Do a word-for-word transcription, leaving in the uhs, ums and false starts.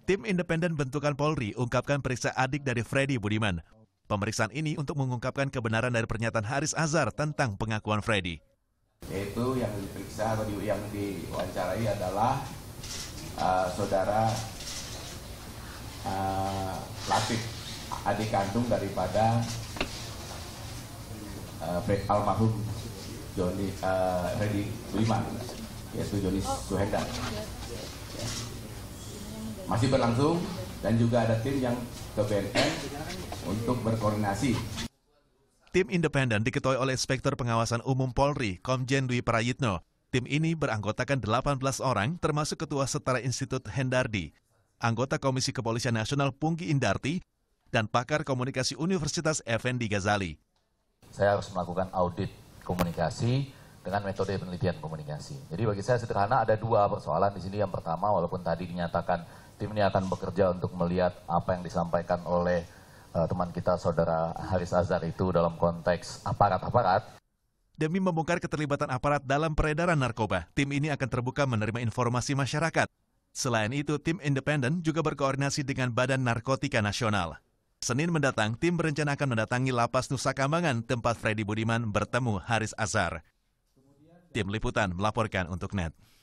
Tim independen bentukan Polri ungkapkan periksa adik dari Freddy Budiman. Pemeriksaan ini untuk mengungkapkan kebenaran dari pernyataan Haris Azhar tentang pengakuan Freddy. Yaitu yang diperiksa atau yang diwawancarai adalah uh, saudara uh, Latif, adik kandung daripada uh, almarhum Joni uh, Freddy Budiman, yaitu Joni Suhendar. Ya. Masih berlangsung dan juga ada tim yang ke B N N untuk berkoordinasi. Tim independen diketuai oleh Inspektur Pengawasan Umum Polri, Komjen Dwi Prayitno. Tim ini beranggotakan delapan belas orang, termasuk Ketua Setara Institut Hendardi, anggota Komisi Kepolisian Nasional Pungki Indarti, dan pakar komunikasi Universitas Effendi Ghazali. Saya harus melakukan audit komunikasi dengan metode penelitian komunikasi. Jadi bagi saya sederhana, ada dua persoalan di sini. Yang pertama, walaupun tadi dinyatakan tim ini akan bekerja untuk melihat apa yang disampaikan oleh uh, teman kita saudara Haris Azhar itu dalam konteks aparat-aparat. Demi membongkar keterlibatan aparat dalam peredaran narkoba, tim ini akan terbuka menerima informasi masyarakat. Selain itu, tim independen juga berkoordinasi dengan Badan Narkotika Nasional. Senin mendatang, tim berencana akan mendatangi Lapas Nusa Kambangan, tempat Freddy Budiman bertemu Haris Azhar. Tim Liputan melaporkan untuk N E T.